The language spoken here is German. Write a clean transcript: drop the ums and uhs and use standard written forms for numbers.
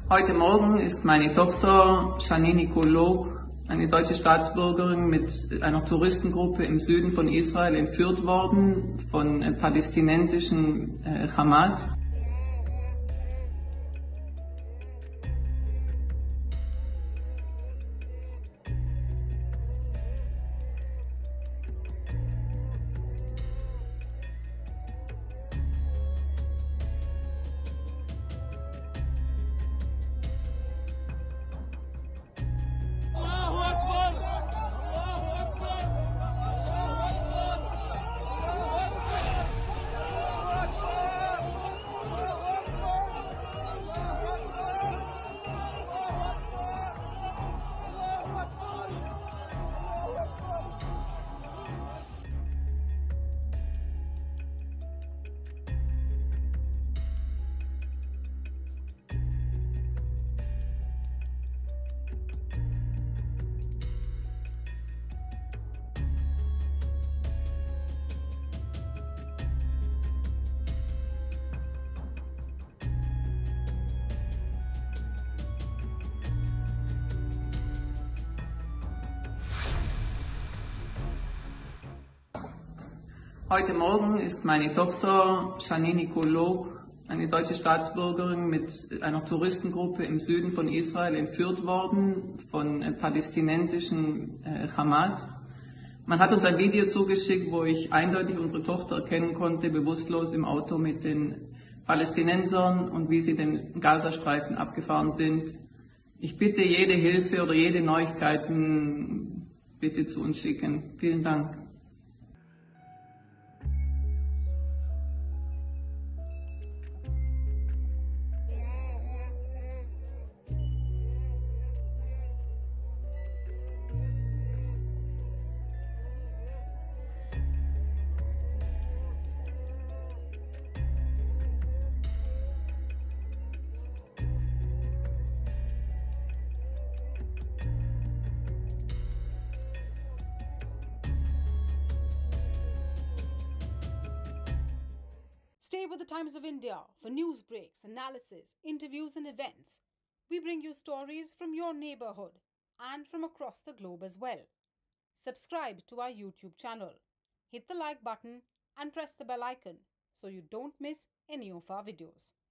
Heute Morgen ist meine Tochter Janine Nikolog, eine deutsche Staatsbürgerin, mit einer Touristengruppe im Süden von Israel entführt worden von palästinensischen Hamas. Heute Morgen ist meine Tochter Janine Nikolog, eine deutsche Staatsbürgerin, mit einer Touristengruppe im Süden von Israel entführt worden von palästinensischen Hamas. Man hat uns ein Video zugeschickt, wo ich eindeutig unsere Tochter erkennen konnte, bewusstlos im Auto mit den Palästinensern und wie sie den Gazastreifen abgefahren sind. Ich bitte, jede Hilfe oder jede Neuigkeiten bitte zu uns schicken. Vielen Dank. Stay with the Times of India for news breaks, analysis, interviews and events. We bring you stories from your neighborhood and from across the globe as well. Subscribe to our YouTube channel. Hit the like button and press the bell icon so you don't miss any of our videos.